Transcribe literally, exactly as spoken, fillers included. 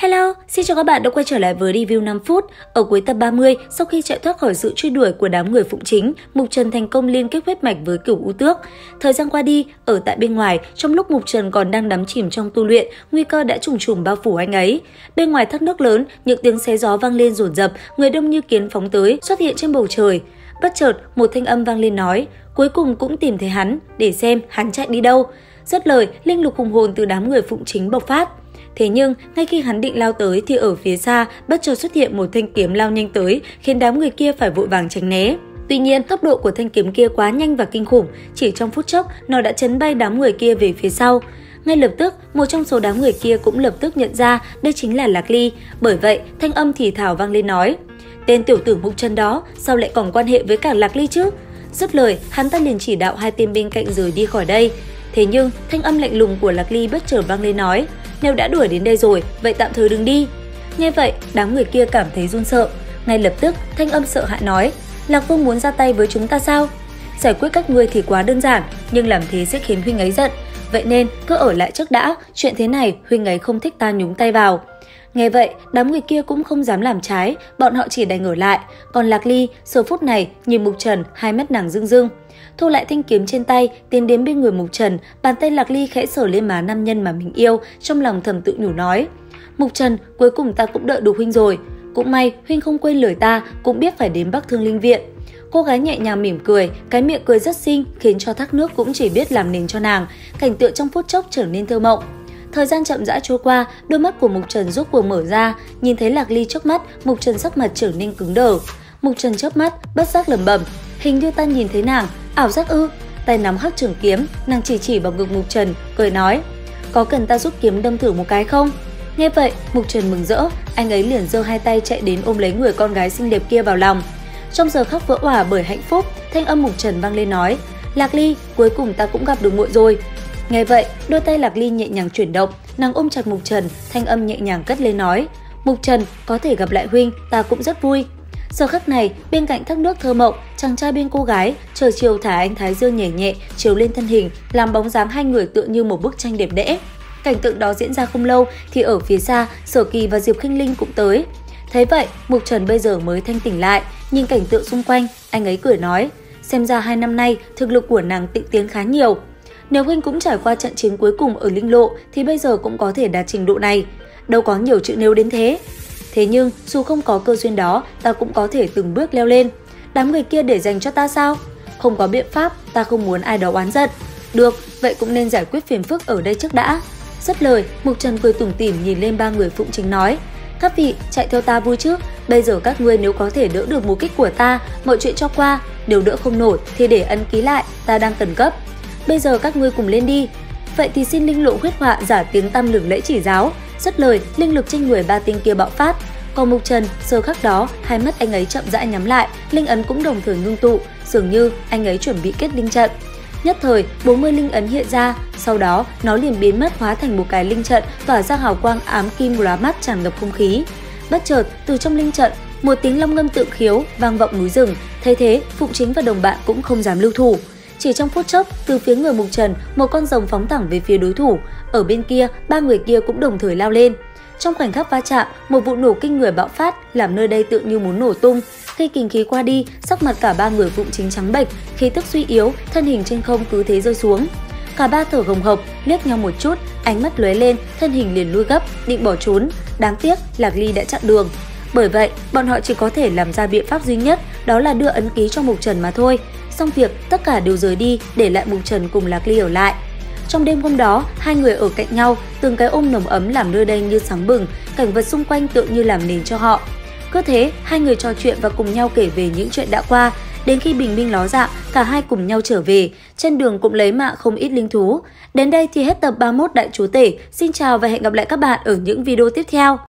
Hello, xin chào các bạn đã quay trở lại với review năm phút. Ở cuối tập ba mươi, sau khi chạy thoát khỏi sự truy đuổi của đám người Phụng Chính, Mục Trần thành công liên kết huyết mạch với Cửu U Tước. Thời gian qua đi, ở tại bên ngoài, trong lúc Mục Trần còn đang đắm chìm trong tu luyện, nguy cơ đã trùng trùng bao phủ anh ấy. Bên ngoài thác nước lớn, những tiếng xé gió vang lên dồn dập, người đông như kiến phóng tới, xuất hiện trên bầu trời. Bất chợt, một thanh âm vang lên nói, cuối cùng cũng tìm thấy hắn, để xem hắn chạy đi đâu. Dứt lời, linh lực hùng hồn từ đám người Phụng Chính bộc phát. Thế nhưng, ngay khi hắn định lao tới thì ở phía xa bất chợt xuất hiện một thanh kiếm lao nhanh tới, khiến đám người kia phải vội vàng tránh né. Tuy nhiên, tốc độ của thanh kiếm kia quá nhanh và kinh khủng, chỉ trong phút chốc nó đã chấn bay đám người kia về phía sau. Ngay lập tức, một trong số đám người kia cũng lập tức nhận ra đây chính là Lạc Ly, bởi vậy thanh âm thì thào vang lên nói: "Tên tiểu tử Mục Trần đó, sao lại còn quan hệ với cả Lạc Ly chứ?" Dứt lời, hắn ta liền chỉ đạo hai tên bên cạnh rời đi khỏi đây. Thế nhưng, thanh âm lạnh lùng của Lạc Ly bất chợt vang lên nói: "Nếu đã đuổi đến đây rồi, vậy tạm thời đừng đi." Nghe vậy, đám người kia cảm thấy run sợ. Ngay lập tức, thanh âm sợ hãi nói: "Lạc Vương muốn ra tay với chúng ta sao? Giải quyết các ngươi thì quá đơn giản, nhưng làm thế sẽ khiến huynh ấy giận. Vậy nên, cứ ở lại trước đã, chuyện thế này huynh ấy không thích ta nhúng tay vào." Nghe vậy, đám người kia cũng không dám làm trái, bọn họ chỉ đành ở lại. Còn Lạc Ly, giờ phút này, nhìn Mục Trần, hai mắt nàng rưng rưng. Thu lại thanh kiếm trên tay, tiến đến bên người Mục Trần, bàn tay Lạc Ly khẽ sờ lên má nam nhân mà mình yêu, trong lòng thầm tự nhủ nói: "Mục Trần, cuối cùng ta cũng đợi được huynh rồi. Cũng may huynh không quên lời ta, cũng biết phải đến Bắc Thương Linh Viện." Cô gái nhẹ nhàng mỉm cười, cái miệng cười rất xinh, khiến cho thác nước cũng chỉ biết làm nền cho nàng. Cảnh tượng trong phút chốc trở nên thơ mộng. Thời gian chậm rãi trôi qua, đôi mắt của Mục Trần rốt cuộc mở ra, nhìn thấy Lạc Ly trước mắt, Mục Trần sắc mặt trở nên cứng đờ. Mục Trần chớp mắt, bất giác lẩm bẩm: "Hình như ta nhìn thấy nàng, ảo giác ư?" Tay nắm hắc trường kiếm, nàng chỉ chỉ vào ngực Mục Trần, cười nói: "Có cần ta rút kiếm đâm thử một cái không?" Nghe vậy, Mục Trần mừng rỡ, anh ấy liền giơ hai tay chạy đến ôm lấy người con gái xinh đẹp kia vào lòng. Trong giờ khắc vỡ òa bởi hạnh phúc, thanh âm Mục Trần vang lên nói: "Lạc Ly, cuối cùng ta cũng gặp được muội rồi." Nghe vậy, đôi tay Lạc Ly nhẹ nhàng chuyển động, nàng ôm chặt Mục Trần, thanh âm nhẹ nhàng cất lên nói: "Mục Trần, có thể gặp lại huynh, ta cũng rất vui." Giờ khắc này, bên cạnh thác nước thơ mộng, chàng trai bên cô gái, trời chiều thả ánh thái dương nhẹ nhẹ chiếu lên thân hình, làm bóng dáng hai người tựa như một bức tranh đẹp đẽ. Cảnh tượng đó diễn ra không lâu thì ở phía xa, Sở Kỳ và Diệp Khinh Linh cũng tới. Thấy vậy, Mục Trần bây giờ mới thanh tỉnh lại, nhìn cảnh tượng xung quanh, anh ấy cười nói: "Xem ra hai năm nay thực lực của nàng tịnh tiến khá nhiều. Nếu huynh cũng trải qua trận chiến cuối cùng ở Linh Lộ thì bây giờ cũng có thể đạt trình độ này. Đâu có nhiều chữ nếu đến thế. Thế nhưng, dù không có cơ duyên đó, ta cũng có thể từng bước leo lên. Đám người kia để dành cho ta sao? Không có biện pháp, ta không muốn ai đó oán giận. Được, vậy cũng nên giải quyết phiền phức ở đây trước đã." Dứt lời, Mục Trần cười tủm tỉm nhìn lên ba người Phụng Chính nói: "Các vị, chạy theo ta vui chứ? Bây giờ các ngươi nếu có thể đỡ được một kích của ta, mọi chuyện cho qua. Nếu đỡ không nổi thì để ấn ký lại, ta đang cần cấp. Bây giờ các ngươi cùng lên đi." Vậy thì xin linh lộ huyết họa giả tiếng tăm lừng lẫy chỉ giáo. Dứt lời, linh lực trên người ba tên kia bạo phát. Còn Mục Trần, giờ khắc đó, hai mắt anh ấy chậm rãi nhắm lại, linh ấn cũng đồng thời ngưng tụ, dường như anh ấy chuẩn bị kết linh trận. Nhất thời, bốn mươi linh ấn hiện ra, sau đó nó liền biến mất hóa thành một cái linh trận tỏa ra hào quang ám kim lóa mắt tràn ngập không khí. Bất chợt, từ trong linh trận, một tiếng long ngâm tự khiếu vang vọng núi rừng. Thấy thế, Phụng Chính và đồng bạn cũng không dám lưu thủ. Chỉ trong phút chốc, từ phía người Mục Trần, một con rồng phóng thẳng về phía đối thủ. Ở bên kia, ba người kia cũng đồng thời lao lên. Trong khoảnh khắc va chạm, một vụ nổ kinh người bạo phát, làm nơi đây tựa như muốn nổ tung. Khi kình khí qua đi, sắc mặt cả ba người Phụng Chính trắng bệch, khí tức suy yếu, thân hình trên không cứ thế rơi xuống. Cả ba thở hồng hộc, liếc nhau một chút, ánh mắt lóe lên, thân hình liền lui gấp, định bỏ trốn. Đáng tiếc, Lạc Ly đã chặn đường. Bởi vậy, bọn họ chỉ có thể làm ra biện pháp duy nhất, đó là đưa ấn ký cho Mục Trần mà thôi. Xong việc, tất cả đều rời đi, để lại Mục Trần cùng Lạc Ly ở lại. Trong đêm hôm đó, hai người ở cạnh nhau, từng cái ôm nồng ấm làm nơi đây như sáng bừng, cảnh vật xung quanh tựa như làm nền cho họ. Cứ thế, hai người trò chuyện và cùng nhau kể về những chuyện đã qua. Đến khi bình minh ló dạng, cả hai cùng nhau trở về, trên đường cũng lấy mạng không ít linh thú. Đến đây thì hết tập ba mươi mốt Đại Chúa Tể. Xin chào và hẹn gặp lại các bạn ở những video tiếp theo.